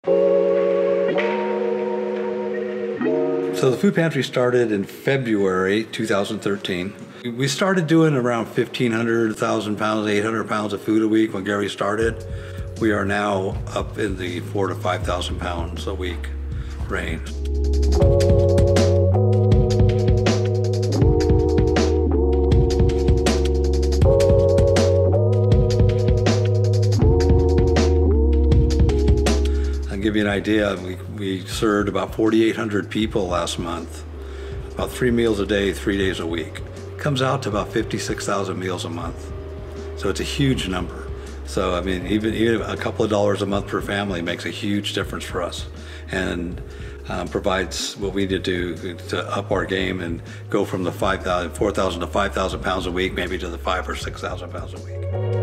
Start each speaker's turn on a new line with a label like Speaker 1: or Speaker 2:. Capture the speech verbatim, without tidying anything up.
Speaker 1: So the Food Pantry started in February two thousand thirteen. We started doing around fifteen hundred, one thousand pounds, eight hundred pounds of food a week when Gary started. We are now up in the four to five thousand pounds a week range. I'll give you an idea. We, we served about forty-eight hundred people last month, about three meals a day, three days a week. Comes out to about fifty-six thousand meals a month. So it's a huge number. So I mean, even, even a couple of dollars a month per family makes a huge difference for us, and um, provides what we need to do to up our game and go from the five thousand, four thousand to five thousand pounds a week, maybe to the five or six thousand pounds a week.